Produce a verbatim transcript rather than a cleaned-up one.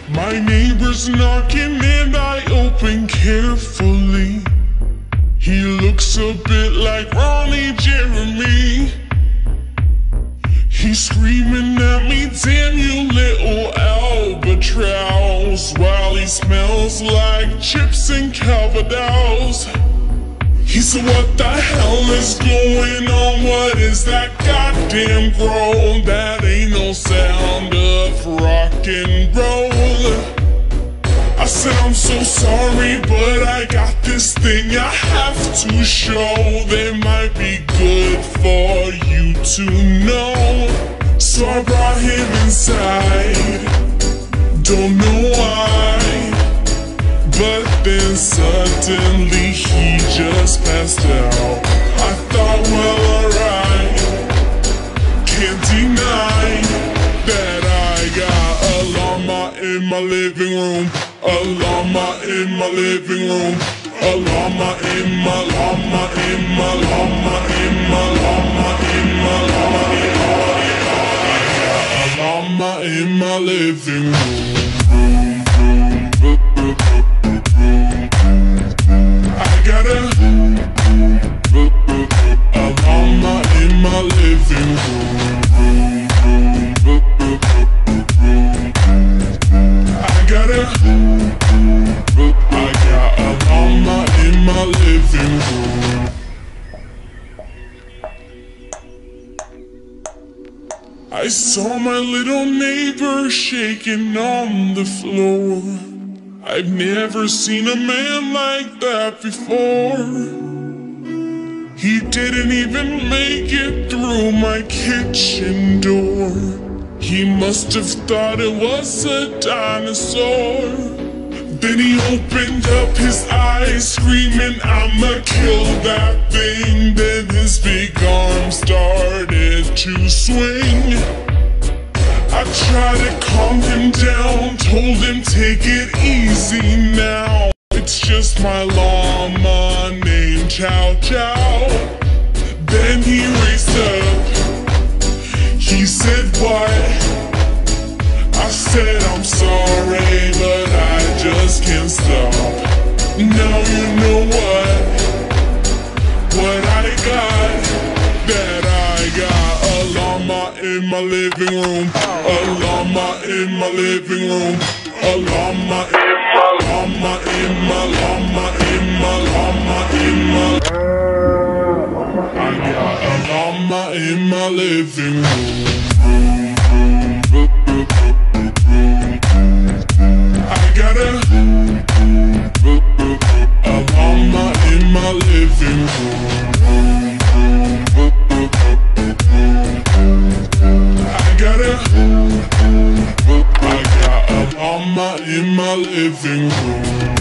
My neighbor's knocking and I open carefully. He looks a bit like Ronnie Jeremy. He's screaming at me, damn you little albatross, while he smells like chips and Calvados. He said, what the hell is going on? What is that goddamn groan? That ain't no sound of rock and roll. I said, I'm so sorry, but I got this thing I have to show that might be good for you to know. So I brought him inside, don't know why, but then suddenly he just passed out. I thought, well, alright, can't deny that I got a llama in my living room. A llama in my living room. A llama in my llama in my llama in my llama in my llama in my llama in my living room. I got a a llama in my living room. I got a I got a llama in my living room. I saw my little neighbor shaking on the floor. I've never seen a man like that before. He didn't even make it through my kitchen door. He must have thought it was a dinosaur. Then he opened up his eyes, screaming, I'ma kill that thing. Then his big arm started to swing. I tried to calm him down, told him take it easy now. It's just my llama named Chow Chow. Then he raised up, he said what? I said I'm sorry, but I just can't stop. Now you know what, what I got. That I got a llama in my living room. A llama in my living room. A llama in my llama in my llama in my llama in my I got a llama in my living room. I got a, a llama in my living room. I got a, I got a llama in my living room.